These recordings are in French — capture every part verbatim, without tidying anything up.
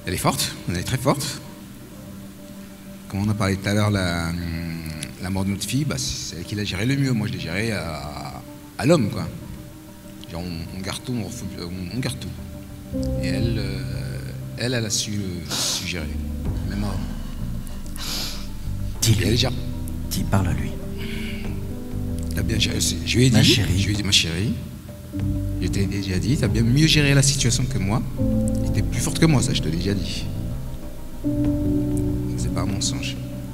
Elle est forte, elle est très forte. Comme on a parlé tout à l'heure, la, la mort de notre fille, bah, c'est elle qui l'a géré le mieux. Moi, je l'ai géré à, à l'homme, quoi. Genre, on, on garde tout, on, on, on garde tout. Et elle, euh, elle, elle a su, su gérer, même avant. Dis-lui. Elle gère. Dis, parle à lui. T'as bien géré. Je lui ai dit, Ma chérie. je lui ai dit, ma chérie, je t'ai déjà dit, t'as bien mieux géré la situation que moi. T'es plus forte que moi, ça, je te l'ai déjà dit. C'est pas un mensonge.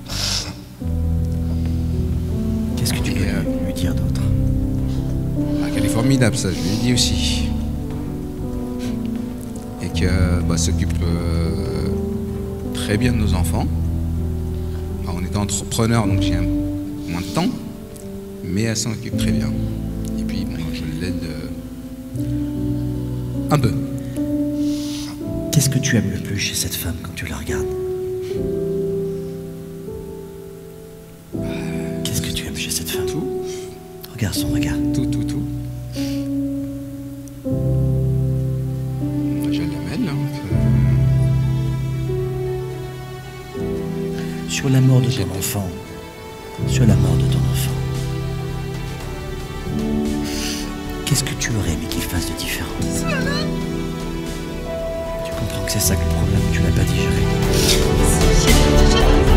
Qu'est-ce que tu peux euh, lui dire d'autre? Ah, qu'elle est formidable, ça, je lui ai dit aussi. Et qu'elle bah, s'occupe euh, très bien de nos enfants. Alors, on était entrepreneur, donc j'ai un, moins de temps, mais elle s'en occupe très bien. Et puis, bon, je l'aide euh, un peu. Qu'est-ce que tu aimes le plus chez cette femme quand tu la regardes? Qu'est-ce que tu aimes chez cette femme? Tout, Regarde son regard. tout, tout, tout. Je l'aime, elle. Hein. Sur la mort de ton enfant, sur la mort de ton enfant, qu'est-ce que tu aurais aimé qu'il fasse de différent? Tu comprends que c'est ça que le problème, tu l'as pas digéré.